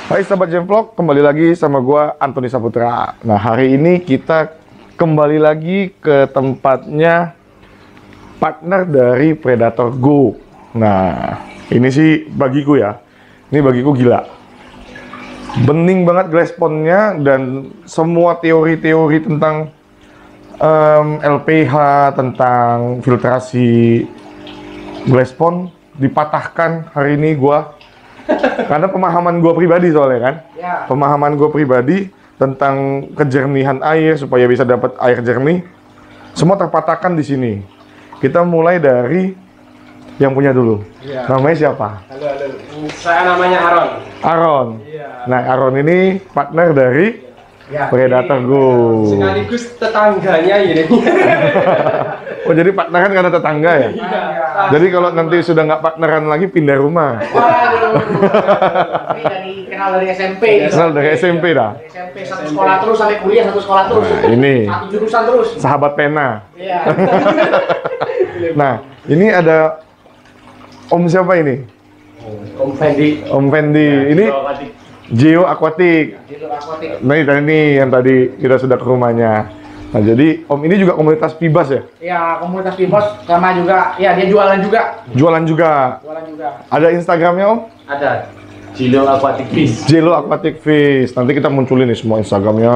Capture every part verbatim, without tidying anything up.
Hai sahabat Jemvlog, kembali lagi sama gua Antoni Saputra. Nah, hari ini kita kembali lagi ke tempatnya partner dari Predator Go. Nah, ini sih bagiku ya, ini bagiku gila. Bening banget glass pond-nya dan semua teori-teori tentang um, L P H, tentang filtrasi glass pond dipatahkan hari ini gua. Karena pemahaman gue pribadi soalnya kan, ya. Pemahaman gue pribadi tentang kejernihan air supaya bisa dapat air jernih, semua terpatahkan di sini. Kita mulai dari yang punya dulu. Ya. Namanya siapa? Halo, halo. Saya namanya Aron. Aron. Ya. Nah, Aron ini partner dari ya, Predator Go. Sekaligus tetangganya ini. Oh, jadi partneran karena tetangga ya? Iya. Jadi kalau nanti sudah nggak partneran lagi pindah rumah. Waduh. Ini dari kenal dari S M P. Kenal dari S M P dah. S M P satu sekolah terus sampai kuliah satu sekolah terus. Nah, ini. Satu jurusan terus. Sahabat pena. Iya. Nah, ini ada Om siapa ini? Om Fendi. Om Fendi. Ya, ini Geo Aquatic. Geo Aquatic. Nah, ini nih yang tadi kita sudah ke rumahnya. Nah, jadi Om ini juga komunitas Pibas ya? Iya, komunitas Pibas sama juga, ya dia jualan juga. Jualan juga? Jualan juga. Ada Instagramnya Om? Ada. Gelo Aquatic Fish. Gelo Aquatic Fish. Nanti kita munculin nih semua Instagramnya.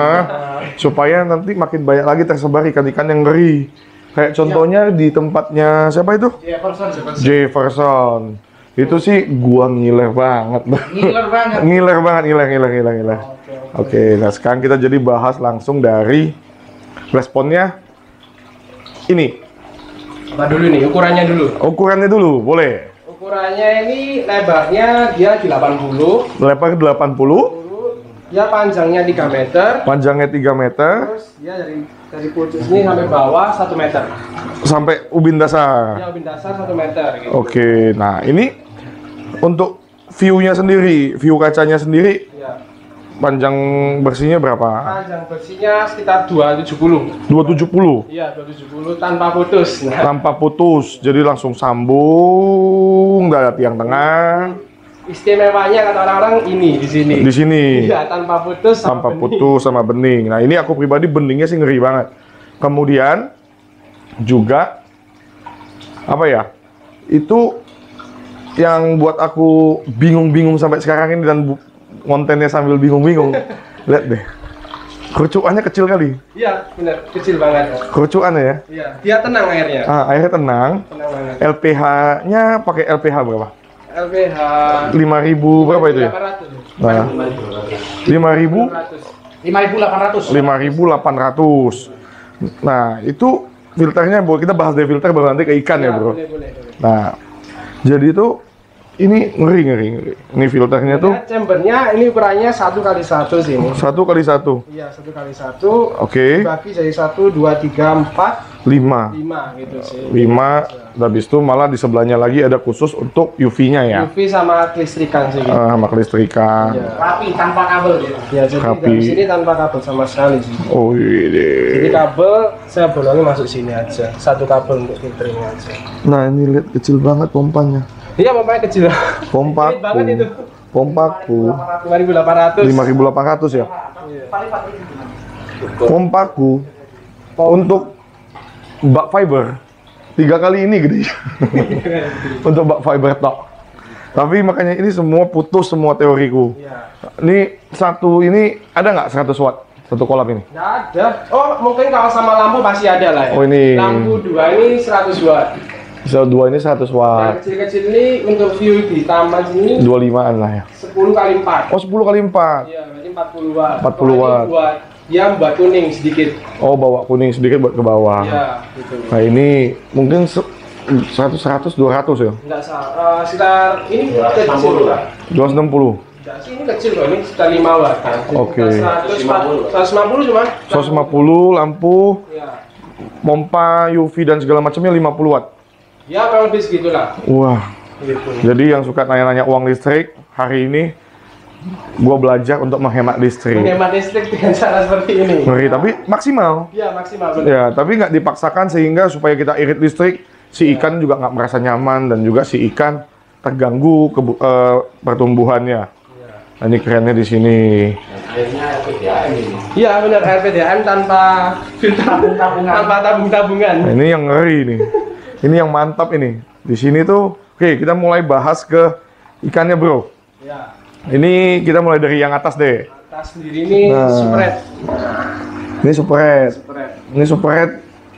Supaya nanti makin banyak lagi tersebar ikan-ikan yang ngeri. Kayak contohnya ya, di tempatnya siapa itu? Jefferson. Jefferson. Itu sih gua ngiler banget. Ngiler banget. Ngiler banget, ngiler, ngiler, ngiler, ngiler. Oke, okay, okay. Nah sekarang kita jadi bahas langsung dari responnya ini. Apa dulu nih? Ukurannya dulu. Ukurannya dulu, boleh. Ukurannya ini lebarnya dia delapan puluh. Lebar delapan puluh. Ya panjangnya tiga meter. Panjangnya tiga meter. Terus ya dari dari pucuk ini sampai bawah satu meter. Sampai ubin dasar. Ya ubin dasar satu meter. Gitu. Oke, nah ini untuk view-nya sendiri, view kacanya sendiri. Ya. Panjang bersihnya berapa? Panjang bersihnya sekitar dua ratus tujuh puluh. dua ratus tujuh puluh? Iya, dua ratus tujuh puluh tanpa putus. Nah. Tanpa putus, jadi langsung sambung, nggak ada tiang tengah. Istimewanya kata orang-orang ini di sini. Di sini. Iya, tanpa putus sama tanpa bening. putus sama bening. Nah, ini aku pribadi beningnya sih ngeri banget. Kemudian juga apa ya? Itu yang buat aku bingung-bingung sampai sekarang ini dan kontennya sambil bingung-bingung. Lihat deh. Kerucuannya kecil kali. Iya, benar, kecil banget. Kerucuannya ya? Iya, dia tenang airnya. Ah, airnya tenang. Tenang banget. L P H-nya pakai L P H berapa? L P H lima ribu berapa itu ya? Nah, lima ribu lima ribu delapan ratus. lima ribu delapan ratus. Nah, itu filternya, Bu. Kita bahas dari filter baru nanti ke ikan ya, Bro. Boleh, boleh, boleh. Nah, jadi itu ini ngeri ngeri ngeri. Ini filternya tuh. Ya, chambernya ini ukurannya satu kali satu sih ini. Satu kali satu. Iya, satu kali satu. Oke. Bagi jadi satu, dua, tiga, empat, lima. lima gitu sih. Lima. Habis itu malah di sebelahnya lagi ada khusus untuk U V-nya ya. U V sama kelistrikan sih. Gitu. Uh, sama kelistrikan. Ya. Rapi tanpa kabel gitu. Ya, jadi Rapi. dari sini tanpa kabel sama sekali sih. Oh iya. Jadi kabel saya bolongin masuk sini aja. Satu kabel untuk filtering aja. Nah, ini lihat kecil banget pompanya. Iya, pompanya kecil. Pompaku. banget itu. Pompaku. lima ribu delapan ratus. lima ribu delapan ratus ya. Iya. Pompaku untuk bak fiber tiga kali ini gede. Untuk bak fiber tok. Tapi makanya ini semua putus semua teoriku. Iya. Ini satu ini ada nggak seratus watt satu kolam ini? Nggak ada. Oh, mungkin kalau sama lampu masih ada lah ya. Oh, ini. Lampu dua ini seratus watt. Bisa dua ini seratus Yang watt. kecil-kecil ini untuk view di taman sini dua puluh limaan lah ya. sepuluh kali empat. Oh, sepuluh kali empat. Iya, berarti empat puluh watt. empat puluh Kalau ini watt. buat dia buat kuning sedikit. Oh, bawa kuning sedikit buat ke bawah. Iya, gitu. Nah, ini mungkin seratus seratus dua ratus ya. Enggak salah. Uh, sekitar ini kecil lah. dua ratus enam puluh. Enggak sih, ini kecil kok. Ini sekitar lima watt. Oke. seratus lima puluh cuma. seratus lima puluh lampu, Iya. pompa U V dan segala macamnya lima puluh watt. Ya, kurang lebih segitulah. Wah. Gitu. Jadi yang suka nanya-nanya uang listrik, hari ini gua belajar untuk menghemat listrik. Menghemat listrik dengan cara seperti ini. Ngeri, tapi maksimal. Iya, maksimal benar. Ya, tapi nggak dipaksakan sehingga supaya kita irit listrik, si ikan juga nggak merasa nyaman dan juga si ikan terganggu kebu- eh, pertumbuhannya. Ya. Nah, ini kerennya di sini. Airnya R P D A M ini. Iya benar, R P D A M tanpa filter, Tabung-tabungan. tanpa tabung-tabungan. Nah, ini yang ngeri nih. Ini yang mantap ini. Di sini tuh, oke, kita mulai bahas ke ikannya, Bro. Ya. Ini kita mulai dari yang atas deh. Atas sendiri ini Nah. spread. Ini super red. Spread. Ini super red.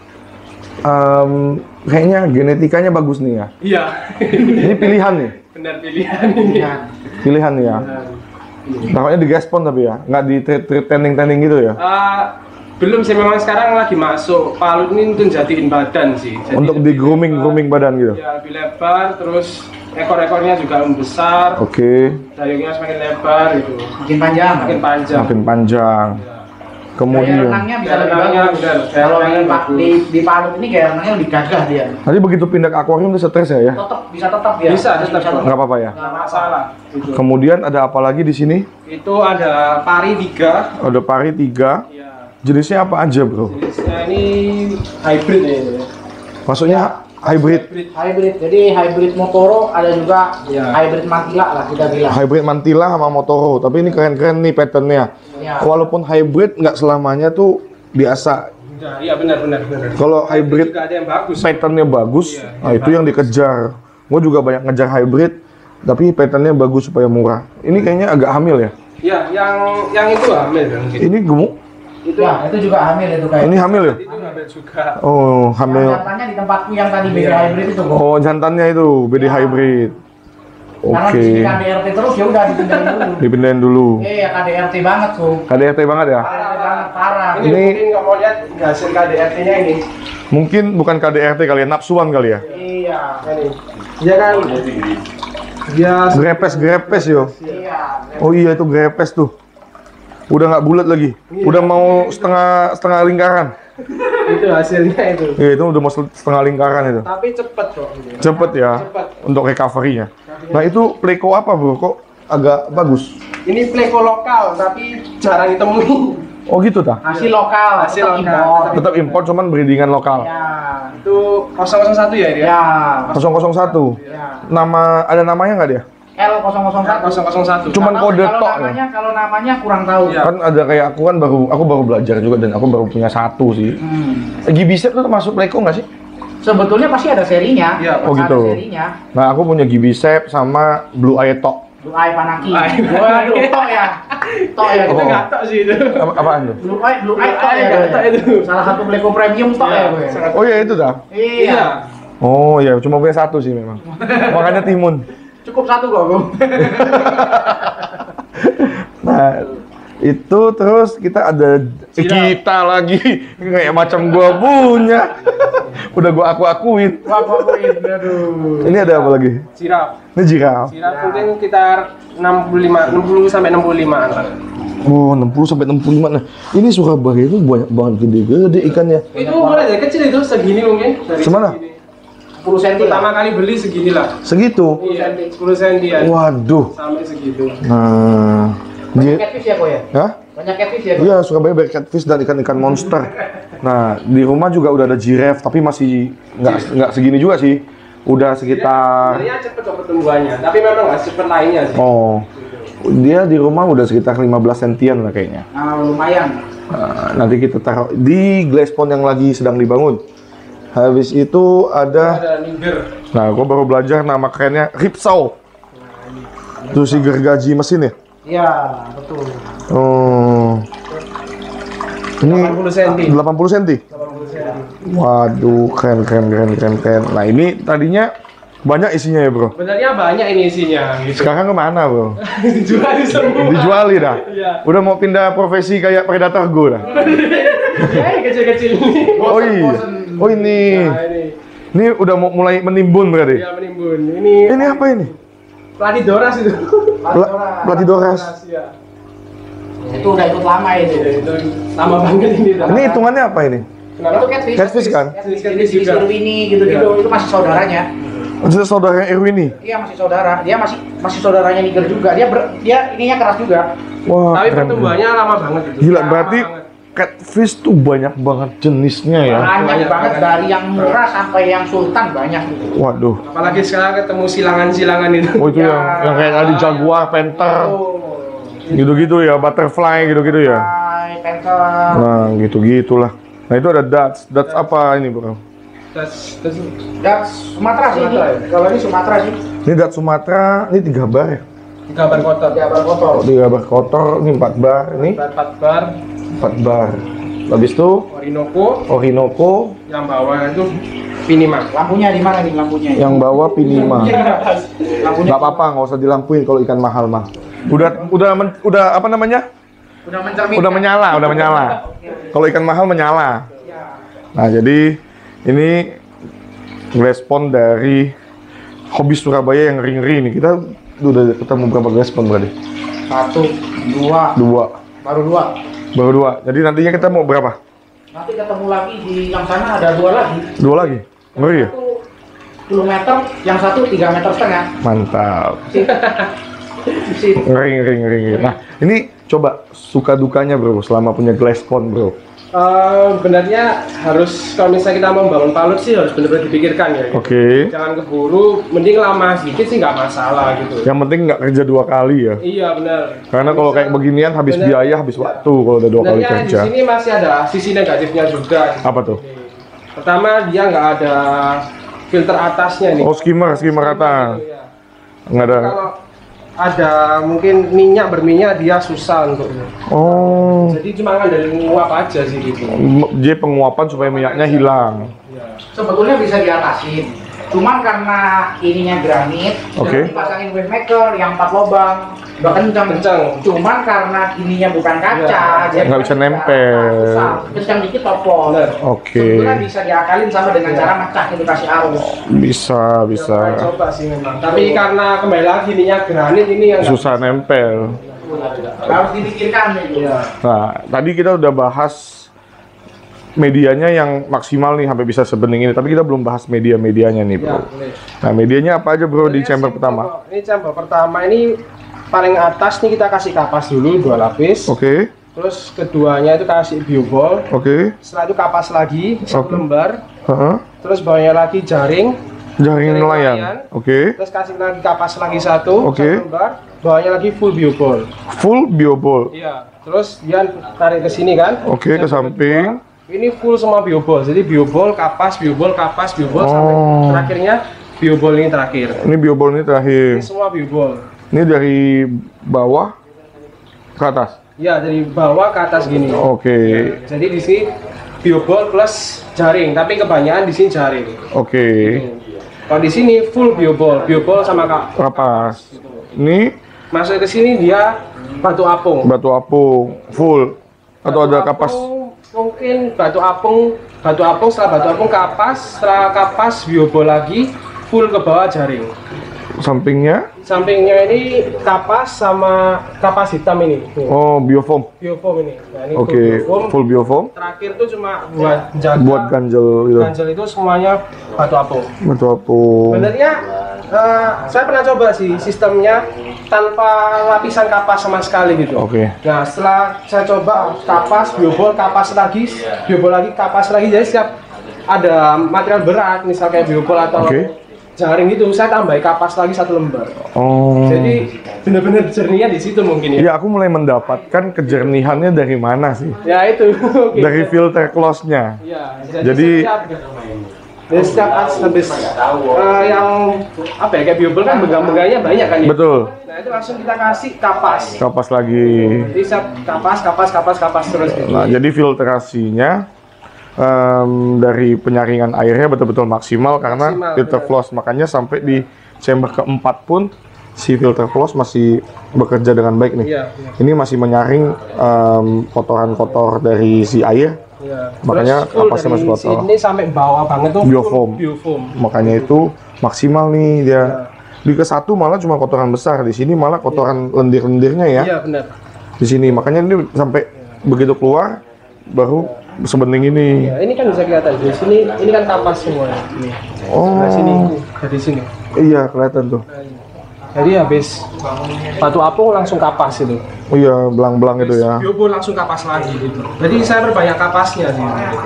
Em, kayaknya genetikanya bagus nih ya. Iya. Ini pilihan nih. Benar pilihan ini. Iya. Pilihan nih ya. Takutnya di gaspon tapi ya, nggak di treat trending-trending gitu ya. Eh, belum sih, memang sekarang lagi masuk. Palut ini untuk jadiin badan sih. Jadi Untuk di lebih grooming lebar. grooming badan gitu. Ya, lebih lebar, terus ekor-ekornya juga membesar, Oke, dayungnya semakin lebar gitu, Makin panjang. makin panjang. makin panjang. Gaya Kemudian, renangnya bisa Gaya lebih renangnya bagus. benar. Gaya Kalau di, renangnya pa- bagus. di, di Palut ini gaya renangnya lebih gagah dia. tadi begitu pindah ke akuarium udah stres ya ya? Tetap bisa tetap dia. Bisa, tetap. Nggak apa-apa ya. Nggak masalah. Gitu. Kemudian ada apa lagi di sini? Itu ada pari tiga. Ada pari tiga. Ya, Jenisnya apa aja, Bro? jenisnya ini hybrid ya. ini. Maksudnya hybrid. Hybrid. Hybrid. Jadi hybrid Motoro ada juga Iya. hybrid Mantila lah kita bilang. Hybrid Mantilla sama Motoro. Tapi ini keren-keren nih patternnya. Ya. Walaupun hybrid nggak selamanya tuh biasa. Nah, iya benar benar benar. Kalau hybrid juga ada yang bagus. patternnya bagus, Iya, nah itu yang dikejar. Gue juga banyak ngejar hybrid, tapi patternnya bagus supaya murah. Ini kayaknya agak hamil ya. Ya, yang yang itu hamil kan. Gitu. Ini gemuk. Itu Ya, itu juga hamil itu kayak. Ini hamil ya? itu hamil juga. Oh, Yang hamil. jantannya di tempatku yang tadi beda Iya. hybrid itu kok. Oh, jantannya itu B D Ya. hybrid. Karena Oke. di sini K D R T terus ya udah dipindahin dulu. Dipindahin dulu. Iya, K D R T banget tuh. K D R T banget ya? K D R T banget parah. Ini, Ini- mungkin nggak mau lihat hasil K D R T-nya ini. Mungkin bukan K D R T kali ya, napsuan kali ya. Iya. Ini. Dia kan dia Grepes-grepes yo. Iya. Oh iya itu grepes tuh. Udah nggak bulat lagi. Udah mau setengah setengah lingkaran. itu hasilnya itu. Iya itu udah mau setengah lingkaran itu. Tapi cepet kok. Cepet ya Cepet. untuk recovery-nya. Nah itu Pleco apa bro? Kok agak bagus? Ini Pleco lokal tapi jarang ditemui. Oh gitu tah? Hasil lokal, Hasil tetap lokal. impor. Tetap impor cuman breedingan lokal. Ya. Itu nol nol satu ya dia? Ya. nol nol satu. Ya. Nama ada namanya nggak dia? L nol nol satu. nol nol satu. Cuman Nggak tahu kode sih kalau tok ya? namanya, kalau namanya kurang tahu. Iya. Kan ada kayak aku kan baru aku baru belajar juga dan aku baru punya satu sih. Hmm. Gibicep tuh termasuk Pleco nggak sih? Sebetulnya pasti ada serinya. Iya, oh Ada gitu. serinya. Nah aku punya Gibicep sama Blue Eye Tok. Blue Eye Panaki. Eye Waduh, tok ya. Tok ya. Itu Oh. nggak tahu sih itu. Apa apaan tuh? Blue Eye, Blue Eye tok Eye ya. nggak gue. tok itu. Salah satu Pleco premium tok Iya, ya gue. sangat- Oh iya itu dah. Iya. Oh iya cuma punya satu sih memang. Makanya timun. Cukup satu kok, Bro. Nah, itu terus kita ada eh, Siram. kita lagi kayak macam gua punya. Udah gua aku-akuin. Wah, pokoknya aduh. Ini ada apa lagi? Sirap. Ini jiraf. Sirap mungkin sekitar enam puluh lima, enam puluh sampai enam puluh lima lah. Oh, enam puluh sampai enam puluh lima. Nah, ini Surabaya itu banyak banget gede-gede ikannya. Itu mulai dari kecil itu segini mungkin. Dari Semana? segini. sepuluh senti lah. Pertama kali beli segini lah. Segitu. Iya, sepuluh senti ya. Waduh. Sampai segitu. Nah, Banyak di, catfish ya, kok ya? Hah? Banyak catfish ya, kok? Iya, Surabaya banyak catfish dan ikan-ikan monster. Nah, di rumah juga udah ada giraffe, tapi masih nggak nggak segini juga sih. Udah sekitar, Sebenarnya cepet kok pertumbuhannya, tapi memang nggak cepet lainnya sih. oh, dia di rumah udah sekitar lima belas sentian lah kayaknya. Nah, lumayan. Nah, nanti kita taruh di glass pond yang lagi sedang dibangun. Habis itu ada, Ada nigger. nah, gua baru belajar nama kerennya ripsaw. Itu si gergaji mesin ya. Iya, betul. Oh, ini delapan puluh senti. delapan puluh senti. Waduh, keren, keren, keren, keren, keren. Nah ini tadinya banyak isinya ya bro. Sebenarnya banyak ini isinya gitu. Sekarang kemana bro? Dijual semua. Dijuali dah. Iya. Udah mau pindah profesi kayak predator go dah. Ya, kecil-kecil ini. Oh iya. Oh ini. Nah, ini. Ini udah mau mulai menimbun berarti. Ya menimbun. Ini Ini apa ini? Platidoras itu. Pla- Platidoras. Ya. Itu udah ikut lama itu. Itu lama banget ini. Ini hitungannya apa ini? Itu catfish. Catfish kan? Catfish, Catfish catfish, juga. Irwini gitu-gitu. Itu masih saudaranya. Itu saudara Irwini. Iya, masih saudara. Dia masih masih saudaranya Niger juga. Dia ber, dia ininya keras juga. Wah, Tapi keren. pertumbuhannya lama banget itu. Gila, Lama berarti banget. catfish tuh banyak banget jenisnya ya. Banyak, Banyak banget banget. dari yang murah sampai yang sultan banyak gitu. Waduh. Apalagi sekarang ketemu silangan-silangan itu. Oh itu Ya. yang yang kayak tadi Jaguar, Panther. Oh, Gitu-gitu ya, butterfly gitu-gitu ya. Hai, pencil. Nah, gitu-gitulah. Nah, itu ada Dutch. Dutch apa ini, Bro? Das, das, Das Sumatera sih ini. Sumatera ya? Kalau ini Sumatera sih. Ini Dutch Sumatera, ini tiga bar ya? tiga bar kotor. Tiga bar kotor. Oh, tiga bar kotor, ini empat bar, ini empat bar. empat bar. Habis itu Orinoco, Orinoco, yang bawah itu Pinima. Lampunya di mana nih lampunya? yang bawah Pinima. Lampunya Nggak apa-apa, nggak usah dilampuin kalau ikan mahal mah. Udah, udah, men- udah apa namanya? udah mencerminkan. Udah menyala, udah menyala. Kalau ikan mahal menyala. Nah, jadi ini respon dari Hobi Surabaya yang ring-ring nih. Kita udah ketemu berapa respon berarti? Satu, dua, Dua. baru dua. Baru dua. Jadi nantinya kita mau berapa? Nanti ketemu lagi di yang sana ada dua lagi. Dua lagi? Ngeri ya? Satu sepuluh meter, yang satu tiga meter setengah. Mantap. Di sini. Ngeri, ngeri, ngeri, ngeri. Nah, ini coba suka dukanya bro selama punya glass pond bro. Eh, Sebenarnya harus kalau misalnya kita mau membangun palut sih harus benar-benar dipikirkan ya. Gitu. Oke. Jangan keburu, mending lama sedikit sih nggak masalah gitu. Yang penting nggak kerja dua kali ya. Iya benar. Karena kalau kayak beginian habis Bener. biaya, habis waktu kalau udah dua kali Sebenarnya di kerja. sini masih ada sisi negatifnya juga. Apa tuh? Pertama dia nggak ada filter atasnya nih. Oh, skimmer, skimmer atas. Iya. Nggak ada. Kalau ada mungkin minyak berminyak dia susah untuk. Oh. Jadi cuma ngandelin nguap aja sih gitu. Jadi penguapan supaya minyaknya hilang. Sebetulnya bisa diatasin. Cuman karena ininya granit, Oke. dan dipasangin wave maker yang empat lubang, udah kencang. Kencang. Cuman karena ininya bukan kaca, Iya. jadi Nggak bisa nempel. susah. Kencang dikit topol. Bener. Oke. Sebetulnya bisa diakalin sama dengan cara mecah edukasi arus. Bisa, bisa. Pernah coba sih memang. Tapi karena kembali lagi ininya granit ini yang nggak- Susah nempel. Harus dipikirkan nih. Iya. Nah, tadi kita udah bahas medianya yang maksimal nih sampai bisa sebening ini, tapi kita belum bahas media-medianya nih, Ya, bro. boleh. Nah, medianya apa aja, bro, di Sebenarnya chamber simple pertama? kok. Ini chamber pertama ini paling atas nih kita kasih kapas dulu dua lapis. Oke, Terus keduanya itu kasih biobol. oke. Setelah itu kapas lagi satu Oke. lembar. Heeh. Terus bawahnya lagi jaring. Jaring Jaring nelayan. nelayan. Oke. Terus kasih lagi kapas lagi satu. Oke. Satu lembar. Bawahnya lagi full biobol. Full biobol. Iya. Terus dia tarik ke sini kan? Oke, ke Yang samping. kedua, ini full semua biobol. Jadi biobol, kapas, biobol, kapas, biobol sampai Oh. terakhirnya biobol ini terakhir. Ini biobol ini Ini terakhir. semua biobol. Ini dari bawah ke atas. Ya, dari bawah ke atas gini. Oke. Jadi di sini biobol plus jaring, tapi kebanyakan di sini jaring. Oke. Kalau di sini full biobol, biobol sama kak. Kapas. Ini Masuk ke sini dia batu apung. batu apung full atau Batu ada kapas? apung, mungkin batu apung, batu apung setelah batu apung kapas, setelah kapas biobol lagi full ke bawah jaring. Sampingnya? Sampingnya ini kapas sama kapas hitam ini. Nih, Oh, biofoam. biofoam ini. Nah, ini full Oke, biofoam. full biofoam. Terakhir tuh cuma buat jaga Buat ganjel gitu. ganjel itu semuanya batu apung. Batu apung. Sebenarnya eh, saya pernah coba sih sistemnya tanpa lapisan kapas sama sekali gitu. Oke. Nah setelah saya coba kapas, biobol, kapas lagi, biobol lagi, kapas lagi, jadi setiap ada material berat, misal kayak biobol atau Oke. jaring itu, saya tambahin kapas lagi satu lembar. Oh. Jadi benar-benar jernihnya di situ mungkin ya. Ya, aku mulai mendapatkan kejernihannya dari mana sih? Ya itu. Oke. Dari filter close-nya. Ya, Jadi- setiap, jadi setiap habis eh, yang apa ya kayak biobol kan megang-megangnya banyak kan ya. Betul. Nah itu langsung kita kasih kapas. Kapas lagi. Jadi setiap kapas, kapas, kapas, kapas terus. Gitu. Nah, jadi filtrasinya em, dari penyaringan airnya betul-betul maksimal karena Maksimal, filter benar. floss. Makanya sampai di chamber keempat pun si filter floss masih bekerja dengan baik nih. Iya. iya. Ini masih menyaring em, kotoran-kotor dari si air. Iya. Makanya Terus full kapasnya dari masih kotor. sini sampai bawah banget tuh full Biofoam. biofoam. Makanya itu maksimal nih dia. Di ke satu malah cuma kotoran besar, di sini malah kotoran lendir-lendirnya ya. Iya benar. Di sini makanya ini sampai begitu keluar baru sebening ini. Ya, ini kan bisa kelihatan di sini. Ini kan kapas semua. Ini. Oh. Nah sini, dari sini. Iya, kelihatan tuh. Jadi habis batu apung langsung kapas itu. Oh iya, belang-belang itu ya. Biobol langsung kapas lagi gitu. Jadi saya berbanyak kapasnya sih.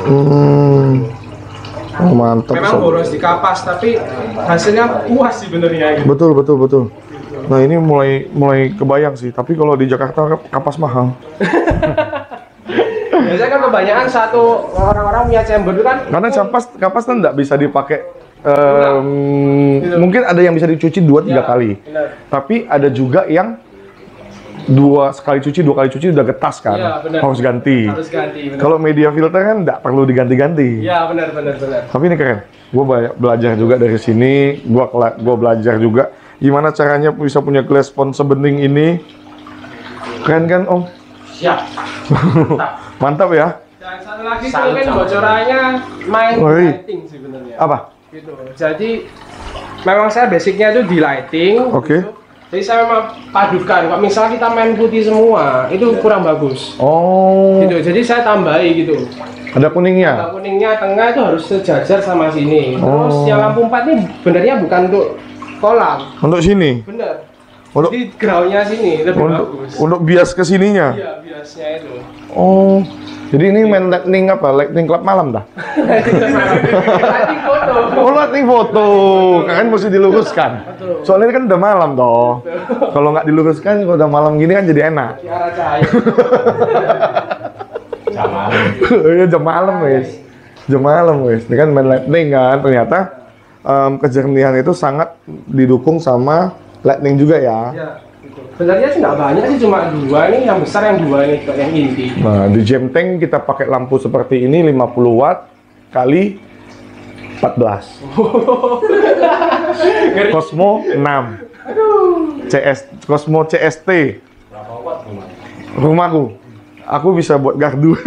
Hmm. Oh, mantap. Memang sob. boros di kapas tapi hasilnya puas sih benernya gitu. Betul, betul, betul. Nah ini mulai mulai kebayang sih, tapi kalau di Jakarta kapas mahal. Biasanya kan kebanyakan satu orang-orang punya chamber itu kan. Karena kapas kapas kan nggak bisa dipakai. Um, mungkin ada yang bisa dicuci dua tiga Ya, kali, benar. tapi ada juga yang dua sekali cuci dua kali cuci udah getas kan, Ya, benar. harus ganti. Harus ganti. benar. Kalau media filter kan nggak perlu diganti-ganti. Ya benar benar benar. Tapi ini keren. Gue belajar juga dari sini. Gue gue belajar juga gimana caranya bisa punya glass pond sebening ini. Keren kan Om? Siap. Mantap ya. Dan satu lagi itu Salut, kan salut. bocorannya main Woi. lighting sebenarnya. Apa? Gitu. Jadi memang saya basicnya itu di lighting. Oke. gitu. Jadi saya memang padukan. Kalau misalnya kita main putih semua, itu kurang bagus. Oh. Gitu. Jadi saya tambahi gitu. Ada kuningnya. Warna kuningnya tengah itu harus sejajar sama sini. Terus Oh. yang lampu empat ini benernya bukan untuk kolam. Untuk sini. Bener. Untuk Jadi groundnya sini lebih untuk bagus. untuk bias ke sininya. Iya biasanya itu. Oh. Jadi ini main lightning apa? Lightning club malam dah. Lighting foto. Oh, lightning foto. Kan mesti diluruskan. Betul. Soalnya ini kan udah malam toh. Kalau nggak diluruskan, kalau udah malam gini kan jadi enak. Di arah cahaya. Iya jam malam wes, jam malam wes. Ini kan main lightning kan. Ternyata em, kejernihan itu sangat didukung sama lightning juga ya. Ya, gitu. Sebenarnya sih nggak banyak sih, cuma dua ini yang besar, yang dua ini yang inti. Nah di jam tank kita pakai lampu seperti ini lima puluh watt kali empat belas. Cosmo enam. C S Cosmo C S T. Rumahku. Aku bisa buat gardu.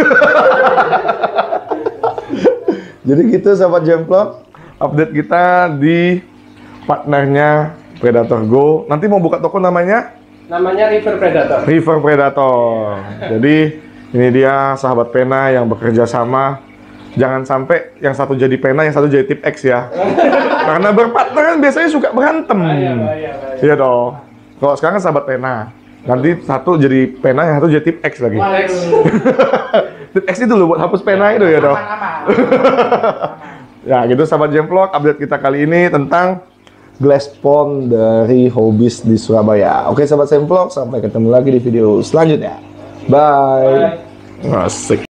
Jadi gitu sahabat Jemplok, update kita di partnernya Predator Go. Nanti mau buka toko namanya Namanya River Predator. River Predator. Jadi ini dia sahabat pena yang bekerja sama. Jangan sampai yang satu jadi pena, yang satu jadi tip X ya. Karena berpartner kan biasanya suka berantem. Bahaya, bahaya, bahaya. Iya dong. Kalau sekarang kan sahabat pena. Nanti satu jadi pena, yang satu jadi tip X lagi. Alex. Tip X itu loh buat hapus pena itu ya dong. Aman-aman. Ya gitu sahabat Jemplok, update kita kali ini tentang glass pond dari Hobbies di Surabaya. Oke sahabat Jemplok, sampai ketemu lagi di video selanjutnya. Bye. Bye. Asik.